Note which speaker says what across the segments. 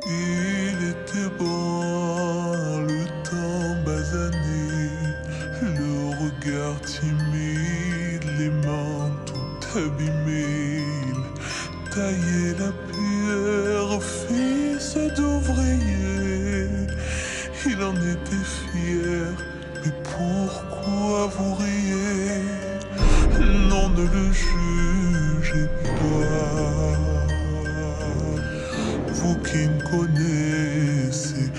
Speaker 1: Il était brun, le teint basané, le regard timide, les mains tout abîmées. Il taillait la pierre, fils d'ouvrier. Il en était fier, mais pourquoi vous riez? Non, ne le jugez pas. Vous qui ne connaissez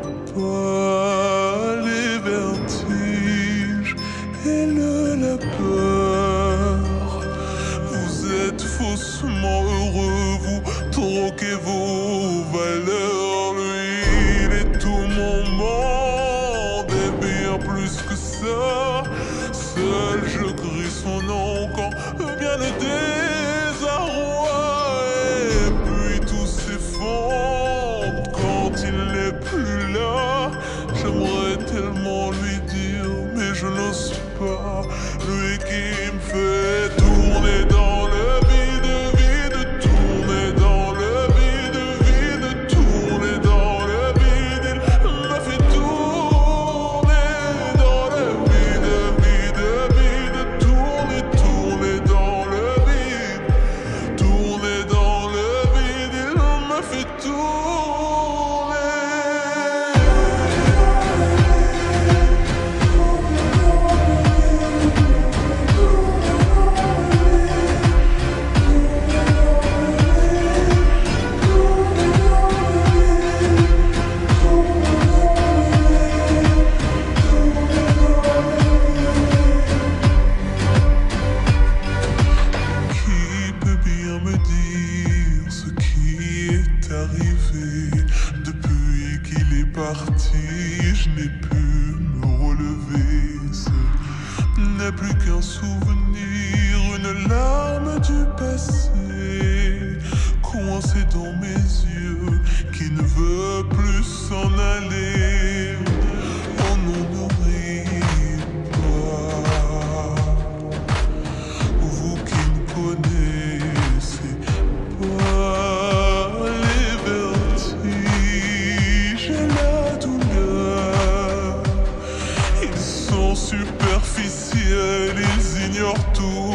Speaker 1: pas les vertiges et la peur, vous êtes faussement heureux, vous troquez vos valeurs. Lui, il est tout mon monde et bien plus que ça. Seul je crie son nom quand vient le désarroi. Et puis tout s'effondre quand il n'est plus là. J'aimerais tellement lui dire, mais je n'ose pas. Lui qui me fait tourner dans le vide, tourner dans le vide, tourner dans le vide. Il m'a fait tourner dans le vide, tourner, tourner dans le vide, tourner dans le vide. Il m'a fait tourner. Qui peut bien me dire ce qui est arrivé? Depuis qu'il est parti, je n'ai pu me relever. Ce n'est plus qu'un souvenir, une larme du passé, coincée dans mes yeux, qui ne veut plus s'en aller. Oh non, ne riez pas. Vous qui ne connaissez pas les vertiges et la douleur, ils sont superficiels, ils ignorent tout.